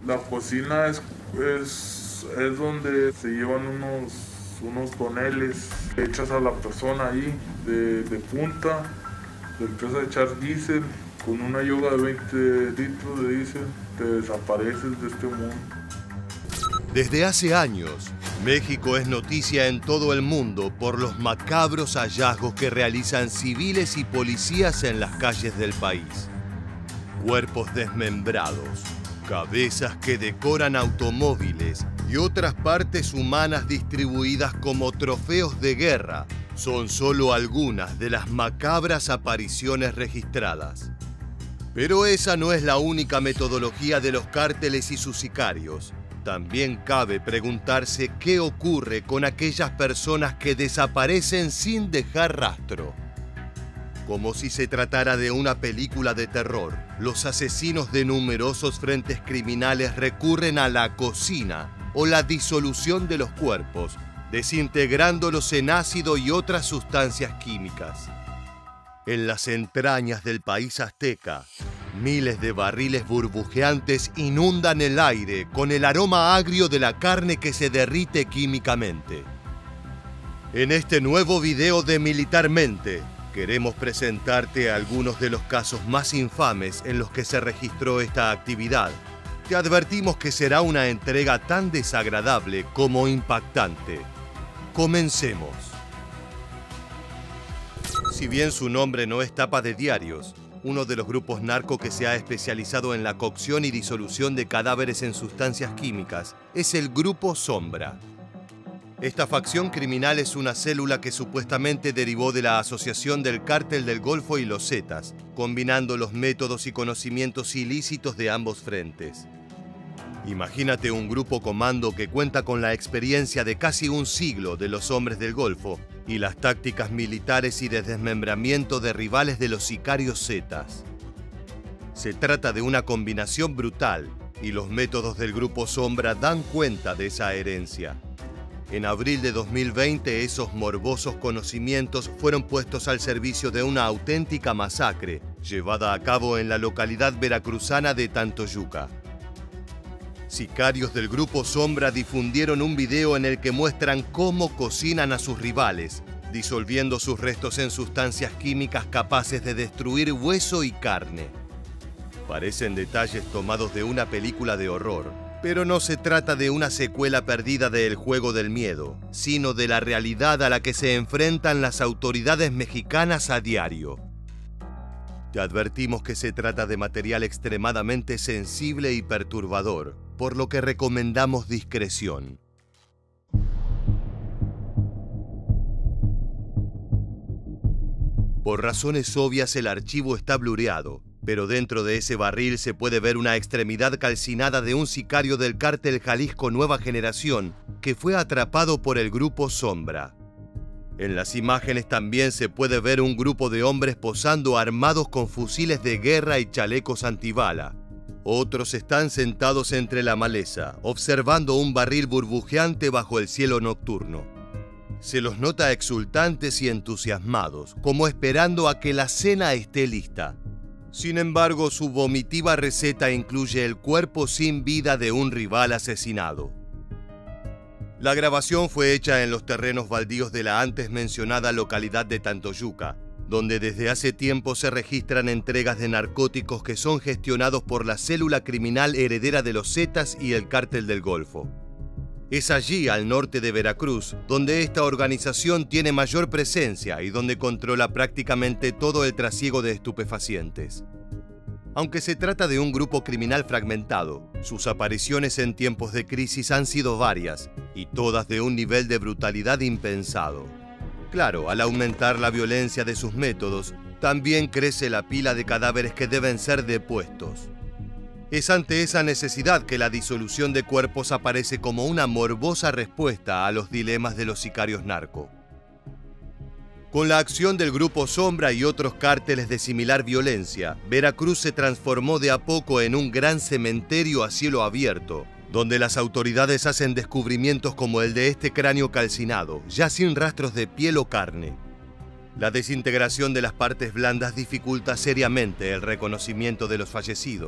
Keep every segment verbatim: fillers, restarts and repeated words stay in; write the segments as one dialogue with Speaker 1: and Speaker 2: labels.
Speaker 1: La cocina es, es, es donde se llevan unos, unos toneles, echas a la persona ahí de, de punta, le empiezas a echar diésel, con una yoga de veinte litros de diésel te desapareces de este mundo.
Speaker 2: Desde hace años, México es noticia en todo el mundo por los macabros hallazgos que realizan civiles y policías en las calles del país. Cuerpos desmembrados, cabezas que decoran automóviles y otras partes humanas distribuidas como trofeos de guerra son solo algunas de las macabras apariciones registradas. Pero esa no es la única metodología de los cárteles y sus sicarios. También cabe preguntarse qué ocurre con aquellas personas que desaparecen sin dejar rastro. Como si se tratara de una película de terror, los asesinos de numerosos frentes criminales recurren a la cocina o la disolución de los cuerpos, desintegrándolos en ácido y otras sustancias químicas. En las entrañas del país azteca, miles de barriles burbujeantes inundan el aire con el aroma agrio de la carne que se derrite químicamente. En este nuevo video de Militarmente, queremos presentarte algunos de los casos más infames en los que se registró esta actividad. Te advertimos que será una entrega tan desagradable como impactante. Comencemos. Si bien su nombre no es tapa de diarios, uno de los grupos narco que se ha especializado en la cocción y disolución de cadáveres en sustancias químicas es el Grupo Sombra. Esta facción criminal es una célula que supuestamente derivó de la asociación del Cártel del Golfo y los Zetas, combinando los métodos y conocimientos ilícitos de ambos frentes. Imagínate un grupo comando que cuenta con la experiencia de casi un siglo de los hombres del Golfo y las tácticas militares y de desmembramiento de rivales de los sicarios Zetas. Se trata de una combinación brutal y los métodos del Grupo Sombra dan cuenta de esa herencia. En abril de dos mil veinte, esos morbosos conocimientos fueron puestos al servicio de una auténtica masacre llevada a cabo en la localidad veracruzana de Tantoyuca. Sicarios del Grupo Sombra difundieron un video en el que muestran cómo cocinan a sus rivales, disolviendo sus restos en sustancias químicas capaces de destruir hueso y carne. Parecen detalles tomados de una película de horror, pero no se trata de una secuela perdida de El Juego del Miedo, sino de la realidad a la que se enfrentan las autoridades mexicanas a diario. Te advertimos que se trata de material extremadamente sensible y perturbador, por lo que recomendamos discreción. Por razones obvias el archivo está blureado, pero dentro de ese barril se puede ver una extremidad calcinada de un sicario del Cártel Jalisco Nueva Generación que fue atrapado por el Grupo Sombra. En las imágenes también se puede ver un grupo de hombres posando armados con fusiles de guerra y chalecos antibala. Otros están sentados entre la maleza, observando un barril burbujeante bajo el cielo nocturno. Se los nota exultantes y entusiasmados, como esperando a que la cena esté lista. Sin embargo, su vomitiva receta incluye el cuerpo sin vida de un rival asesinado. La grabación fue hecha en los terrenos baldíos de la antes mencionada localidad de Tantoyuca, donde desde hace tiempo se registran entregas de narcóticos que son gestionados por la célula criminal heredera de los Zetas y el Cártel del Golfo. Es allí, al norte de Veracruz, donde esta organización tiene mayor presencia y donde controla prácticamente todo el trasiego de estupefacientes. Aunque se trata de un grupo criminal fragmentado, sus apariciones en tiempos de crisis han sido varias y todas de un nivel de brutalidad impensado. Claro, al aumentar la violencia de sus métodos, también crece la pila de cadáveres que deben ser depuestos. Es ante esa necesidad que la disolución de cuerpos aparece como una morbosa respuesta a los dilemas de los sicarios narco. Con la acción del Grupo Sombra y otros cárteles de similar violencia, Veracruz se transformó de a poco en un gran cementerio a cielo abierto, donde las autoridades hacen descubrimientos como el de este cráneo calcinado, ya sin rastros de piel o carne. La desintegración de las partes blandas dificulta seriamente el reconocimiento de los fallecidos,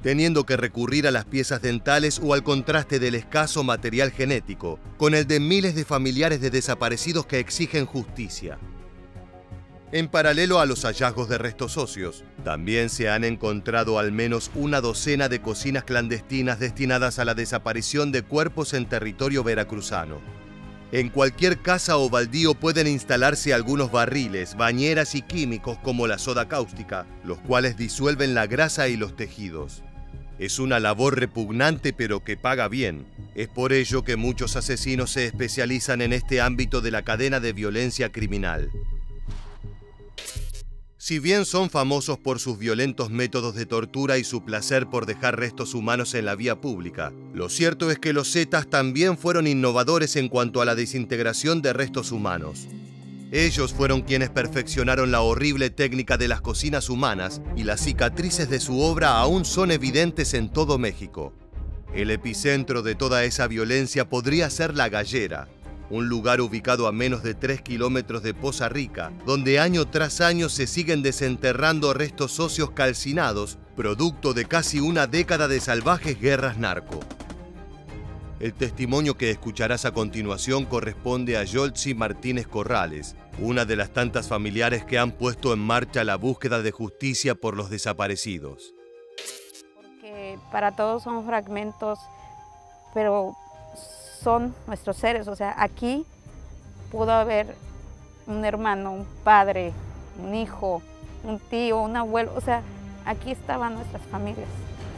Speaker 2: teniendo que recurrir a las piezas dentales o al contraste del escaso material genético, con el de miles de familiares de desaparecidos que exigen justicia. En paralelo a los hallazgos de restos óseos, también se han encontrado al menos una docena de cocinas clandestinas destinadas a la desaparición de cuerpos en territorio veracruzano. En cualquier casa o baldío pueden instalarse algunos barriles, bañeras y químicos como la soda cáustica, los cuales disuelven la grasa y los tejidos. Es una labor repugnante pero que paga bien. Es por ello que muchos asesinos se especializan en este ámbito de la cadena de violencia criminal. Si bien son famosos por sus violentos métodos de tortura y su placer por dejar restos humanos en la vía pública, lo cierto es que los Zetas también fueron innovadores en cuanto a la desintegración de restos humanos. Ellos fueron quienes perfeccionaron la horrible técnica de las cocinas humanas y las cicatrices de su obra aún son evidentes en todo México. El epicentro de toda esa violencia podría ser La Gallera, un lugar ubicado a menos de tres kilómetros de Poza Rica, donde año tras año se siguen desenterrando restos óseos calcinados, producto de casi una década de salvajes guerras narco. El testimonio que escucharás a continuación corresponde a Yoltzi Martínez Corrales, una de las tantas familiares que han puesto en marcha la búsqueda de justicia por los desaparecidos.
Speaker 3: Porque para todos son fragmentos, pero son nuestros seres, o sea, aquí pudo haber un hermano, un padre, un hijo, un tío, un abuelo, o sea, aquí estaban nuestras familias.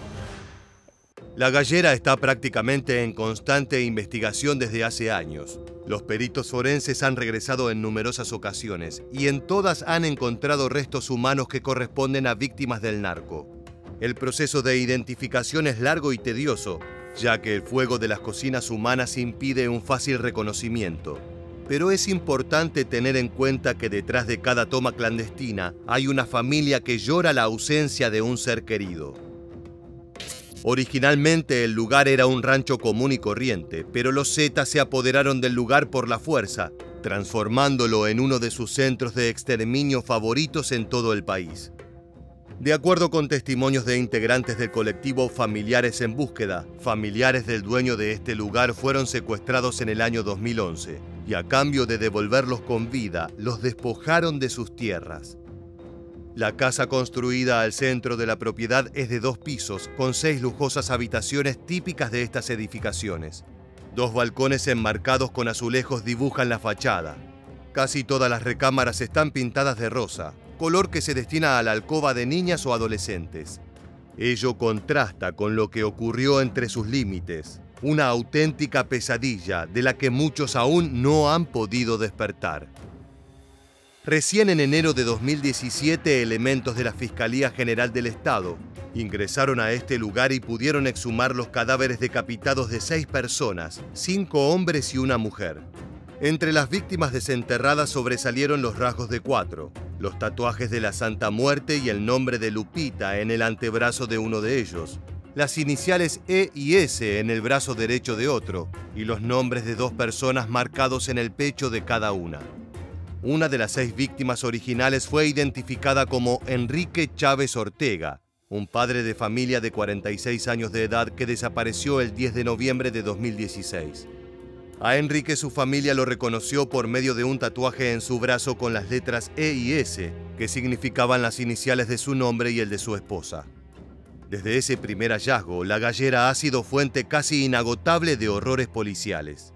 Speaker 2: La Gallera está prácticamente en constante investigación desde hace años. Los peritos forenses han regresado en numerosas ocasiones y en todas han encontrado restos humanos que corresponden a víctimas del narco. El proceso de identificación es largo y tedioso, ya que el fuego de las cocinas humanas impide un fácil reconocimiento. Pero es importante tener en cuenta que detrás de cada toma clandestina hay una familia que llora la ausencia de un ser querido. Originalmente el lugar era un rancho común y corriente, pero los Zetas se apoderaron del lugar por la fuerza, transformándolo en uno de sus centros de exterminio favoritos en todo el país. De acuerdo con testimonios de integrantes del colectivo Familiares en Búsqueda, familiares del dueño de este lugar fueron secuestrados en el año dos mil once y a cambio de devolverlos con vida, los despojaron de sus tierras. La casa construida al centro de la propiedad es de dos pisos, con seis lujosas habitaciones típicas de estas edificaciones. Dos balcones enmarcados con azulejos dibujan la fachada. Casi todas las recámaras están pintadas de rosa, color que se destina a la alcoba de niñas o adolescentes. Ello contrasta con lo que ocurrió entre sus límites, una auténtica pesadilla de la que muchos aún no han podido despertar. Recién en enero de dos mil diecisiete, elementos de la Fiscalía General del Estado ingresaron a este lugar y pudieron exhumar los cadáveres decapitados de seis personas, cinco hombres y una mujer. Entre las víctimas desenterradas sobresalieron los rasgos de cuatro, los tatuajes de la Santa Muerte y el nombre de Lupita en el antebrazo de uno de ellos, las iniciales E y S en el brazo derecho de otro y los nombres de dos personas marcados en el pecho de cada una. Una de las seis víctimas originales fue identificada como Enrique Chávez Ortega, un padre de familia de cuarenta y seis años de edad que desapareció el diez de noviembre de dos mil dieciséis. A Enrique su familia lo reconoció por medio de un tatuaje en su brazo con las letras E y S, que significaban las iniciales de su nombre y el de su esposa. Desde ese primer hallazgo, La Gallera ha sido fuente casi inagotable de horrores policiales.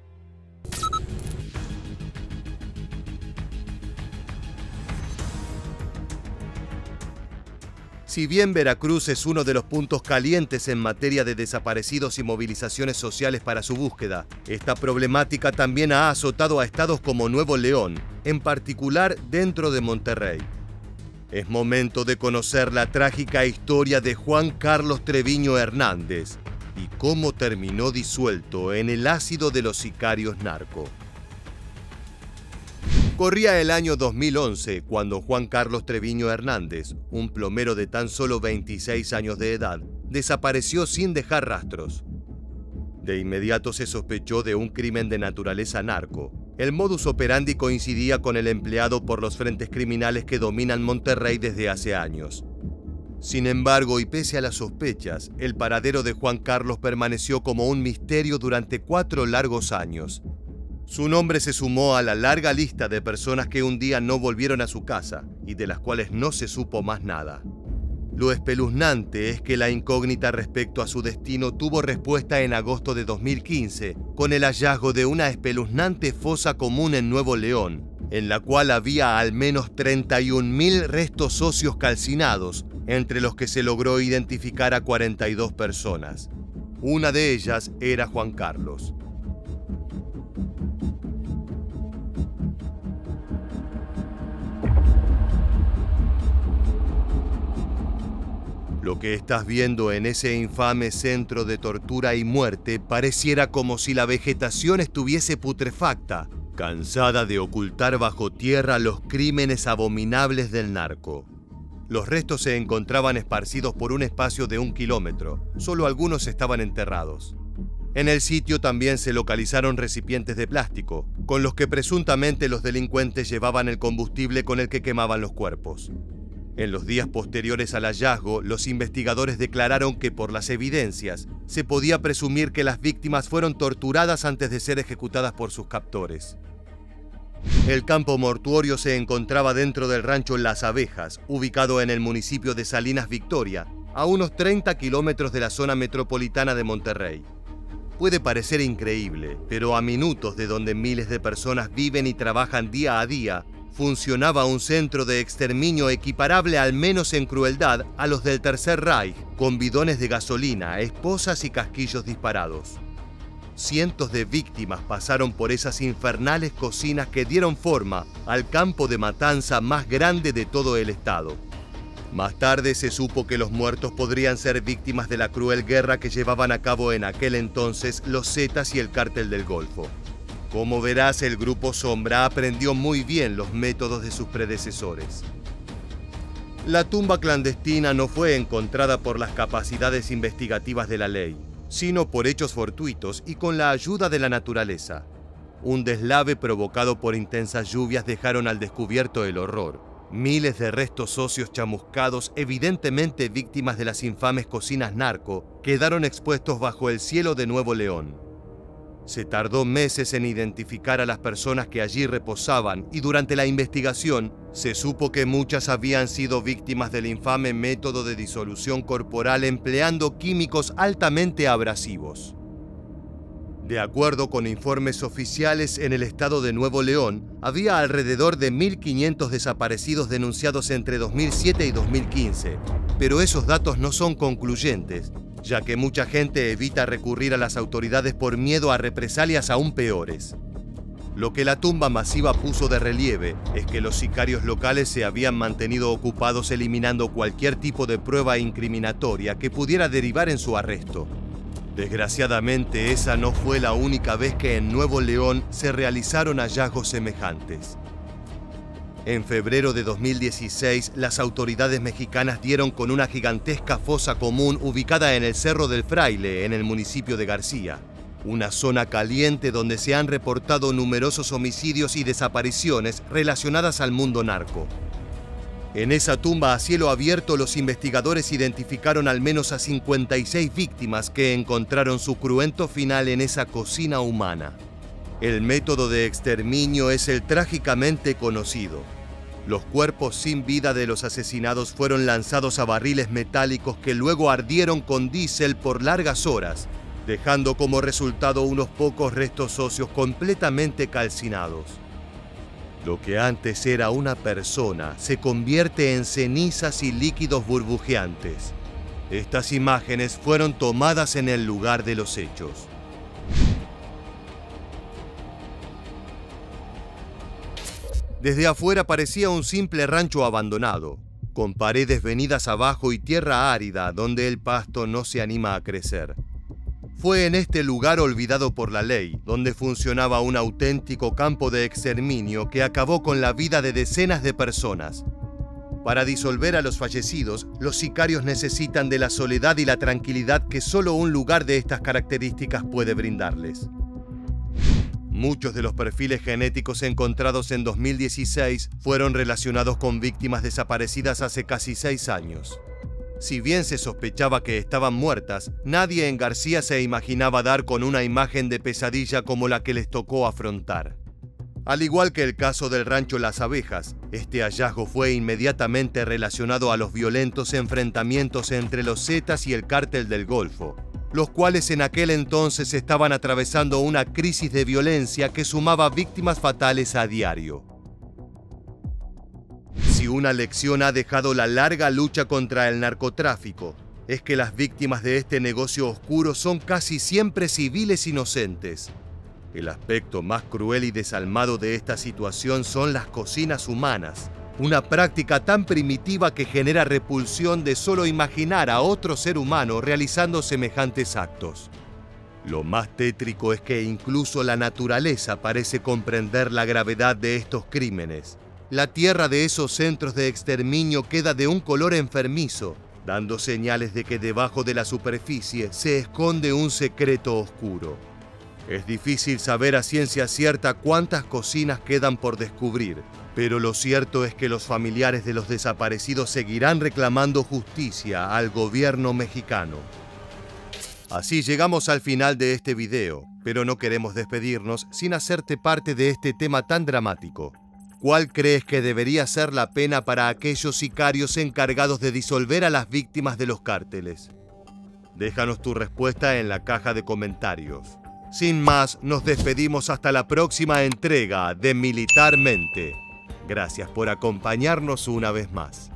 Speaker 2: Si bien Veracruz es uno de los puntos calientes en materia de desaparecidos y movilizaciones sociales para su búsqueda, esta problemática también ha azotado a estados como Nuevo León, en particular dentro de Monterrey. Es momento de conocer la trágica historia de Juan Carlos Treviño Hernández y cómo terminó disuelto en el ácido de los sicarios narco. Corría el año dos mil once cuando Juan Carlos Treviño Hernández, un plomero de tan solo veintiséis años de edad, desapareció sin dejar rastros. De inmediato se sospechó de un crimen de naturaleza narco. El modus operandi coincidía con el empleado por los frentes criminales que dominan Monterrey desde hace años. Sin embargo, y pese a las sospechas, el paradero de Juan Carlos permaneció como un misterio durante cuatro largos años. Su nombre se sumó a la larga lista de personas que un día no volvieron a su casa y de las cuales no se supo más nada. Lo espeluznante es que la incógnita respecto a su destino tuvo respuesta en agosto de dos mil quince, con el hallazgo de una espeluznante fosa común en Nuevo León, en la cual había al menos treinta y un mil restos óseos calcinados, entre los que se logró identificar a cuarenta y dos personas. Una de ellas era Juan Carlos. Lo que estás viendo en ese infame centro de tortura y muerte pareciera como si la vegetación estuviese putrefacta, cansada de ocultar bajo tierra los crímenes abominables del narco. Los restos se encontraban esparcidos por un espacio de un kilómetro, solo algunos estaban enterrados. En el sitio también se localizaron recipientes de plástico, con los que presuntamente los delincuentes llevaban el combustible con el que quemaban los cuerpos. En los días posteriores al hallazgo, los investigadores declararon que por las evidencias se podía presumir que las víctimas fueron torturadas antes de ser ejecutadas por sus captores. El campo mortuorio se encontraba dentro del rancho Las Abejas, ubicado en el municipio de Salinas Victoria, a unos treinta kilómetros de la zona metropolitana de Monterrey. Puede parecer increíble, pero a minutos de donde miles de personas viven y trabajan día a día, funcionaba un centro de exterminio equiparable al menos en crueldad a los del Tercer Reich, con bidones de gasolina, esposas y casquillos disparados. Cientos de víctimas pasaron por esas infernales cocinas que dieron forma al campo de matanza más grande de todo el estado. Más tarde se supo que los muertos podrían ser víctimas de la cruel guerra que llevaban a cabo en aquel entonces los Zetas y el Cártel del Golfo. Como verás, el Grupo Sombra aprendió muy bien los métodos de sus predecesores. La tumba clandestina no fue encontrada por las capacidades investigativas de la ley, sino por hechos fortuitos y con la ayuda de la naturaleza. Un deslave provocado por intensas lluvias dejaron al descubierto el horror. Miles de restos óseos chamuscados, evidentemente víctimas de las infames cocinas narco, quedaron expuestos bajo el cielo de Nuevo León. Se tardó meses en identificar a las personas que allí reposaban y durante la investigación se supo que muchas habían sido víctimas del infame método de disolución corporal empleando químicos altamente abrasivos. De acuerdo con informes oficiales, en el estado de Nuevo León había alrededor de mil quinientos desaparecidos denunciados entre dos mil siete y dos mil quince, pero esos datos no son concluyentes, ya que mucha gente evita recurrir a las autoridades por miedo a represalias aún peores. Lo que la tumba masiva puso de relieve es que los sicarios locales se habían mantenido ocupados eliminando cualquier tipo de prueba incriminatoria que pudiera derivar en su arresto. Desgraciadamente, esa no fue la única vez que en Nuevo León se realizaron hallazgos semejantes. En febrero de dos mil dieciséis, las autoridades mexicanas dieron con una gigantesca fosa común ubicada en el Cerro del Fraile, en el municipio de García, una zona caliente donde se han reportado numerosos homicidios y desapariciones relacionadas al mundo narco. En esa tumba a cielo abierto, los investigadores identificaron al menos a cincuenta y seis víctimas que encontraron su cruento final en esa cocina humana. El método de exterminio es el trágicamente conocido. Los cuerpos sin vida de los asesinados fueron lanzados a barriles metálicos que luego ardieron con diésel por largas horas, dejando como resultado unos pocos restos óseos completamente calcinados. Lo que antes era una persona se convierte en cenizas y líquidos burbujeantes. Estas imágenes fueron tomadas en el lugar de los hechos. Desde afuera parecía un simple rancho abandonado, con paredes venidas abajo y tierra árida donde el pasto no se anima a crecer. Fue en este lugar olvidado por la ley, donde funcionaba un auténtico campo de exterminio que acabó con la vida de decenas de personas. Para disolver a los fallecidos, los sicarios necesitan de la soledad y la tranquilidad que solo un lugar de estas características puede brindarles. Muchos de los perfiles genéticos encontrados en dos mil dieciséis fueron relacionados con víctimas desaparecidas hace casi seis años. Si bien se sospechaba que estaban muertas, nadie en García se imaginaba dar con una imagen de pesadilla como la que les tocó afrontar. Al igual que el caso del rancho Las Abejas, este hallazgo fue inmediatamente relacionado a los violentos enfrentamientos entre los Zetas y el Cártel del Golfo, los cuales en aquel entonces estaban atravesando una crisis de violencia que sumaba víctimas fatales a diario. Si una lección ha dejado la larga lucha contra el narcotráfico, es que las víctimas de este negocio oscuro son casi siempre civiles inocentes. El aspecto más cruel y desalmado de esta situación son las cocinas humanas, una práctica tan primitiva que genera repulsión de solo imaginar a otro ser humano realizando semejantes actos. Lo más tétrico es que incluso la naturaleza parece comprender la gravedad de estos crímenes. La tierra de esos centros de exterminio queda de un color enfermizo, dando señales de que debajo de la superficie se esconde un secreto oscuro. Es difícil saber a ciencia cierta cuántas cocinas quedan por descubrir, pero lo cierto es que los familiares de los desaparecidos seguirán reclamando justicia al gobierno mexicano. Así llegamos al final de este video, pero no queremos despedirnos sin hacerte parte de este tema tan dramático. ¿Cuál crees que debería ser la pena para aquellos sicarios encargados de disolver a las víctimas de los cárteles? Déjanos tu respuesta en la caja de comentarios. Sin más, nos despedimos hasta la próxima entrega de Militarmente. Gracias por acompañarnos una vez más.